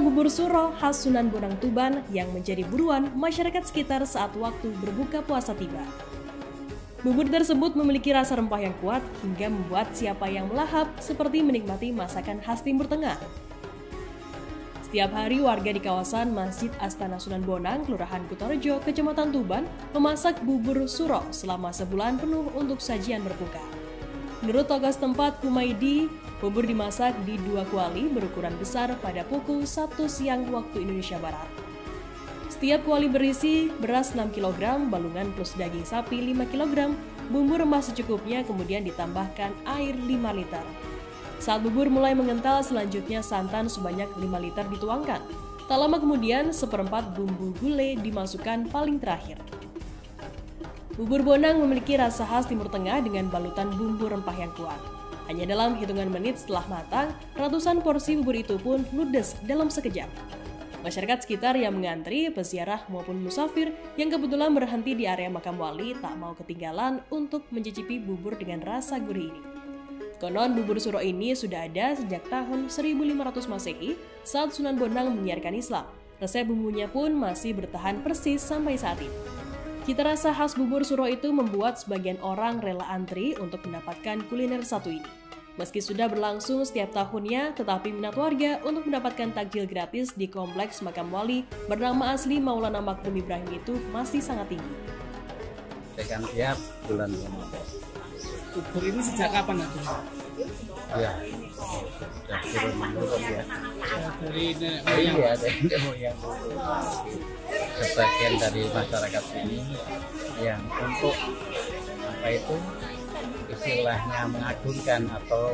bubur suro khas Sunan Bonang Tuban yang menjadi buruan masyarakat sekitar saat waktu berbuka puasa tiba. Bubur tersebut memiliki rasa rempah yang kuat hingga membuat siapa yang melahap seperti menikmati masakan khas Timur Tengah. Setiap hari warga di kawasan Masjid Astana Sunan Bonang, Kelurahan Kutorejo, Kecamatan Tuban, memasak bubur suro selama sebulan penuh untuk sajian berbuka. Menurut tokoh setempat Humaydi, bubur dimasak di 2 kuali berukuran besar pada pukul 1 siang waktu Indonesia Barat. Setiap kuali berisi beras 6 kg, balungan plus daging sapi 5 kg, bumbu rempah secukupnya kemudian ditambahkan air 5 liter. Saat bubur mulai mengental, selanjutnya santan sebanyak 5 liter dituangkan. Tak lama kemudian, seperempat bumbu gulai dimasukkan paling terakhir. Bubur Bonang memiliki rasa khas Timur Tengah dengan balutan bumbu rempah yang kuat. Hanya dalam hitungan menit setelah matang, ratusan porsi bubur itu pun ludes dalam sekejap. Masyarakat sekitar yang mengantri, peziarah maupun musafir yang kebetulan berhenti di area makam wali tak mau ketinggalan untuk mencicipi bubur dengan rasa gurih ini. Konon bubur suro ini sudah ada sejak tahun 1500 Masehi saat Sunan Bonang menyiarkan Islam. Resep bumbunya pun masih bertahan persis sampai saat ini. Cita rasa khas bubur suro itu membuat sebagian orang rela antri untuk mendapatkan kuliner satu ini. Meski sudah berlangsung setiap tahunnya, tetapi minat warga untuk mendapatkan takjil gratis di kompleks makam wali bernama asli Maulana Makdum Ibrahim itu masih sangat tinggi. Tekan tiap bulan Ramadan. Bubur ini sejak kapan, Agung? Ya, sudah turun-menurun ya. Dari nenek Oh moyang. iya, dari yang dulu. Sebagian dari masyarakat sini yang untuk apa itu istilahnya mengagungkan atau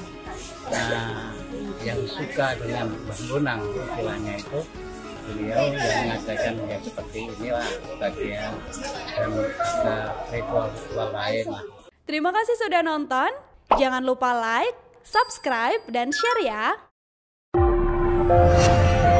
yang suka dengan Mbah Bonang istilahnya itu, beliau yang mengadakan ya seperti inilah bagian dan ritual lain lah. Terima kasih sudah nonton. Jangan lupa like, subscribe, dan share ya.